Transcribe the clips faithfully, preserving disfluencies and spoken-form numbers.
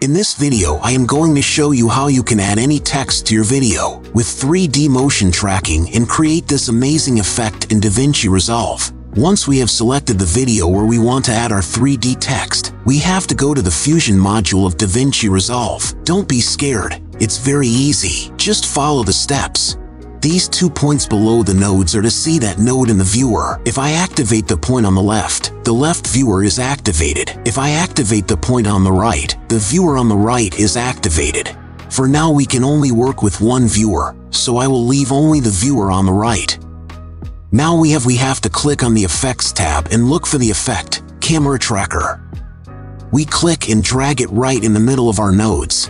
In this video, I am going to show you how you can add any text to your video with three D motion tracking and create this amazing effect in Davinci Resolve. Once we have selected the video where we want to add our three D text, we have to go to the Fusion module of Davinci Resolve. Don't be scared, it's very easy. Just follow the steps. These two points below the nodes are to see that node in the viewer. If I activate the point on the left, the left viewer is activated. If I activate the point on the right, the viewer on the right is activated. For now we can only work with one viewer, so I will leave only the viewer on the right. Now we have we have to click on the Effects tab and look for the effect, Camera Tracker. We click and drag it right in the middle of our nodes.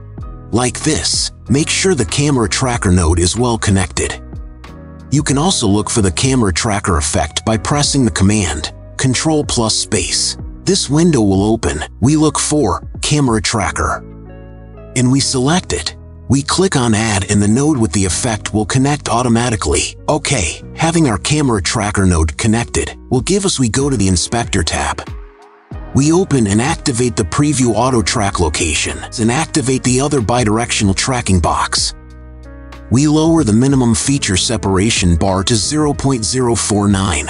Like this. Make sure the camera tracker node is well connected. You can also look for the camera tracker effect by pressing the command Control plus space. This window will open. We look for camera tracker and we select it. We click on Add and the node with the effect will connect automatically. Okay, having our camera tracker node connected will give us we go to the Inspector tab. We open and activate the Preview Auto Track location and activate the other bidirectional tracking box. We lower the minimum feature separation bar to zero point zero four nine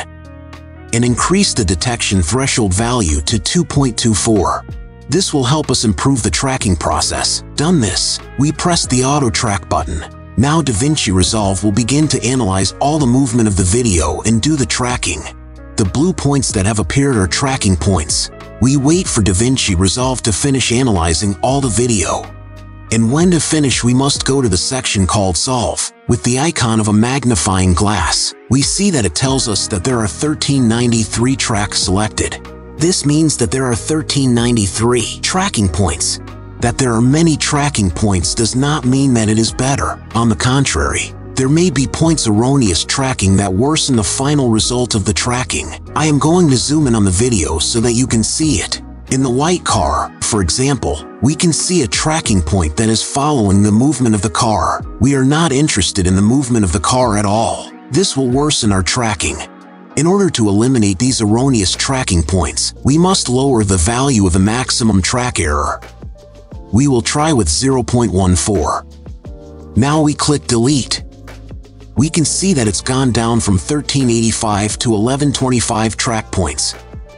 and increase the detection threshold value to two point two four. This will help us improve the tracking process. Done this, we press the Auto Track button. Now Davinci Resolve will begin to analyze all the movement of the video and do the tracking. The blue points that have appeared are tracking points. We wait for Davinci Resolve to finish analyzing all the video. And when to finish, we must go to the section called Solve. With the icon of a magnifying glass, we see that it tells us that there are one thousand three hundred ninety-three tracks selected. This means that there are one thousand three hundred ninety-three tracking points. That there are many tracking points does not mean that it is better. On the contrary, there may be points erroneous tracking that worsen the final result of the tracking. I am going to zoom in on the video so that you can see it. In the white car, for example, we can see a tracking point that is following the movement of the car. We are not interested in the movement of the car at all. This will worsen our tracking. In order to eliminate these erroneous tracking points, we must lower the value of the maximum track error. We will try with zero point one four. Now we click Delete. We can see that it's gone down from thirteen eighty-five to eleven twenty-five track points.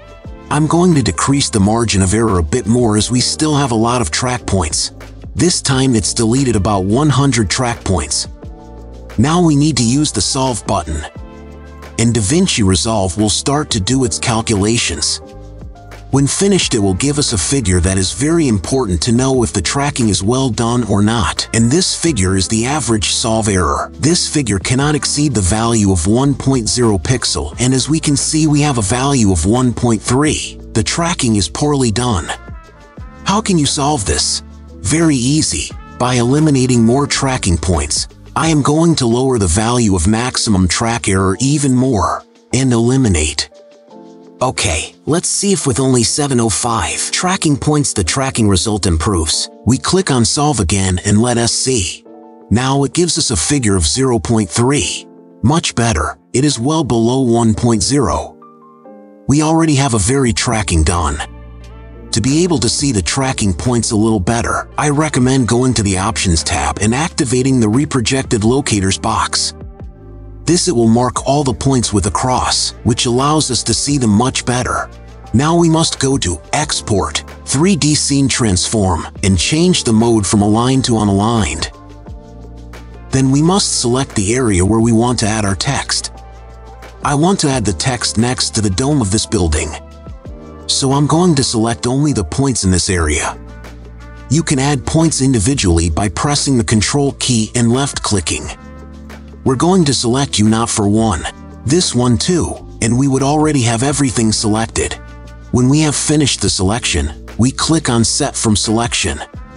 I'm going to decrease the margin of error a bit more as we still have a lot of track points. This time it's deleted about one hundred track points. Now we need to use the Solve button. And Davinci Resolve will start to do its calculations. When finished, it will give us a figure that is very important to know if the tracking is well done or not. And this figure is the average solve error. This figure cannot exceed the value of one point zero pixel, and as we can see, we have a value of one point three. The tracking is poorly done. How can you solve this? Very easy, by eliminating more tracking points. I am going to lower the value of maximum track error even more, and eliminate. Okay, let's see if with only seven hundred five tracking points the tracking result improves. We click on Solve again and let us see. Now it gives us a figure of zero point three. Much better, it is well below one point zero. We already have a very tracking done. To be able to see the tracking points a little better, I recommend going to the Options tab and activating the Reprojected Locators box. This it will mark all the points with a cross, which allows us to see them much better. Now we must go to Export, three D Scene Transform, and change the mode from Aligned to Unaligned. Then we must select the area where we want to add our text. I want to add the text next to the dome of this building. So I'm going to select only the points in this area. You can add points individually by pressing the Control key and left-clicking. We're going to select U not for one, this one too, and we would already have everything selected. When we have finished the selection, we click on Set from Selection,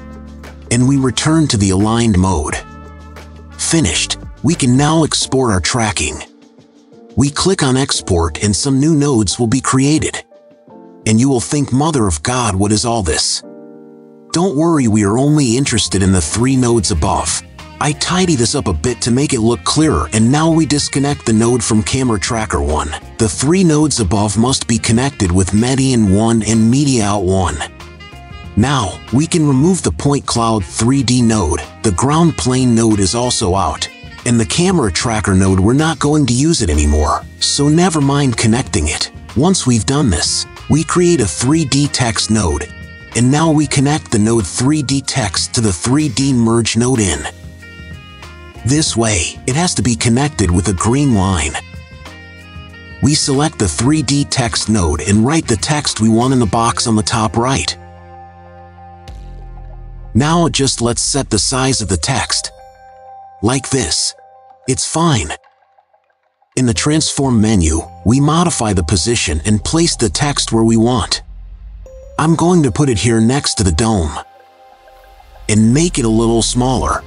and we return to the aligned mode. Finished, we can now export our tracking. We click on Export and some new nodes will be created. And you will think, Mother of God, what is all this? Don't worry, we are only interested in the three nodes above. I tidy this up a bit to make it look clearer, and now we disconnect the node from Camera Tracker one. The three nodes above must be connected with Median one and Media Out one. Now, we can remove the point cloud three D node. The ground plane node is also out. And the camera tracker node, we're not going to use it anymore, so never mind connecting it. Once we've done this, we create a three D text node. And now we connect the node three D text to the three D merge node in. This way, it has to be connected with a green line. We select the three D text node and write the text we want in the box on the top right. Now just let's set the size of the text. Like this. It's fine. In the transform menu, we modify the position and place the text where we want. I'm going to put it here next to the dome. And make it a little smaller.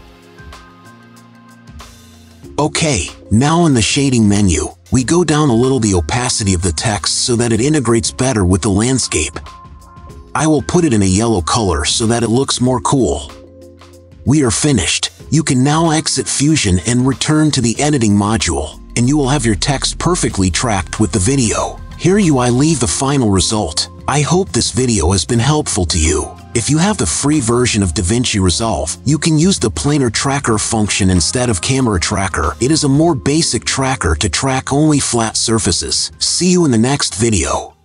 Okay, now in the shading menu, we go down a little the opacity of the text so that it integrates better with the landscape. I will put it in a yellow color so that it looks more cool. We are finished. You can now exit Fusion and return to the editing module, and you will have your text perfectly tracked with the video. Here you I leave the final result. I hope this video has been helpful to you. If you have the free version of Davinci Resolve, you can use the planar tracker function instead of camera tracker. It is a more basic tracker to track only flat surfaces. See you in the next video.